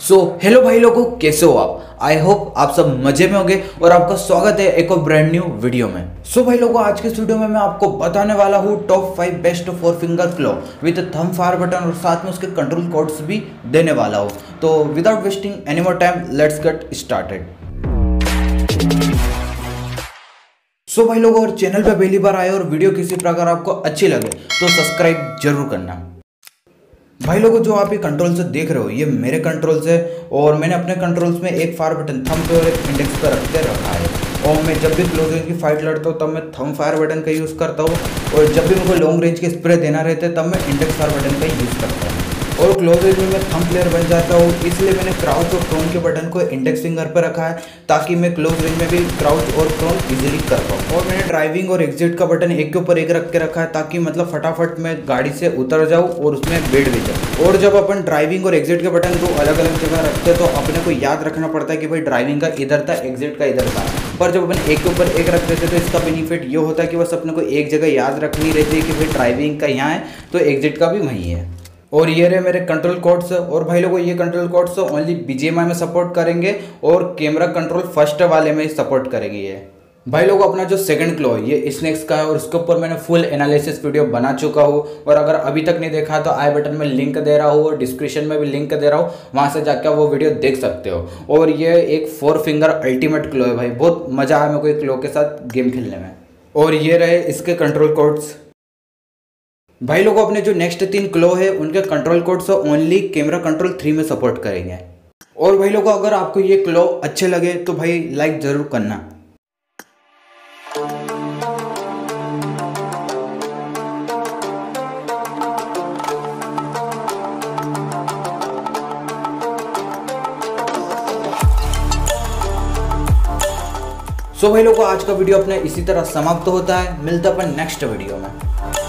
Hello भाई लोगों, कैसे हो आप। आई होप आप सब मजे में होंगे और आपका स्वागत है एक और ब्रांड न्यू वीडियो में। भाई लोगों, आज के इस वीडियो में मैं आपको बताने वाला हूँ top 5 best 4 finger claw with thumb fire button और साथ में उसके कंट्रोल कोड्स भी देने वाला हूँ। तो without wasting any more time, let's get started. भाई लोगों, और चैनल पे पहली बार आए और वीडियो किसी प्रकार आपको अच्छी लगे तो सब्सक्राइब जरूर करना। भाई लोगों, जो आप ये कंट्रोल्स देख रहे हो ये मेरे कंट्रोल्स है और मैंने अपने कंट्रोल्स में एक फायर बटन थंब पे और एक इंडेक्स पे रख के रखा है। और मैं जब भी क्लोज रेंज की फाइट लड़ता हूँ तब मैं थंब फायर बटन का यूज़ करता हूँ और जब भी मुझे लॉन्ग रेंज के स्प्रे देना रहता है तब मैं इंडेक्स फायर बटन का यूज़ करता हूँ। और क्लोज रेंज में मैं थंब प्लेयर बन जाता हूँ, इसलिए मैंने क्राउच और प्रोन के बटन को इंडेक्स फिंगर पर रखा है ताकि मैं क्लोज रेंज में भी क्राउच और प्रोन इजीली कर पाऊँ। और मैंने ड्राइविंग और एग्जिट का बटन एक के ऊपर एक रख के रखा है ताकि मतलब फटाफट मैं गाड़ी से उतर जाऊँ और उसमें बैठ भी जाऊँ। और जब अपन ड्राइविंग और एग्जिट के बटन को अलग अलग जगह रखते हैं तो अपने को याद रखना पड़ता है कि भाई ड्राइविंग का इधर था, एग्जिट का इधर था। पर जब अपन एक के ऊपर एक रख देते तो इसका बेनिफिट ये होता है कि बस अपने को एक जगह याद रखनी रहती है कि भाई ड्राइविंग का यहाँ है तो एग्जिट का भी वहीं है। और ये रहे मेरे कंट्रोल कोड्स। और भाई लोगों, ये कंट्रोल कोड्स ओनली बीजीएमआई में सपोर्ट करेंगे और कैमरा कंट्रोल फर्स्ट वाले में सपोर्ट करेंगे ये। भाई लोगों, अपना जो सेकंड क्लो है ये स्नैक्स का है और उसके ऊपर मैंने फुल एनालिसिस वीडियो बना चुका हूँ। और अगर अभी तक नहीं देखा तो आई बटन में लिंक दे रहा हूँ और डिस्क्रिप्शन में भी लिंक दे रहा हूँ, वहाँ से जाकर वो वीडियो देख सकते हो। और ये एक 4 फिंगर अल्टीमेट क्लो है भाई, बहुत मज़ा आया मेरे को एक क्लो के साथ गेम खेलने में। और ये रहे इसके कंट्रोल कोड्स। भाई लोगों, अपने जो नेक्स्ट 3 क्लो है उनके control codes only camera control 3 में सपोर्ट करेंगे। और भाई लोगों, अगर आपको ये क्लो अच्छे लगे तो भाई लाइक जरूर करना। भाई लोगों, आज का वीडियो अपने इसी तरह समाप्त होता है। मिलता अपन नेक्स्ट वीडियो में।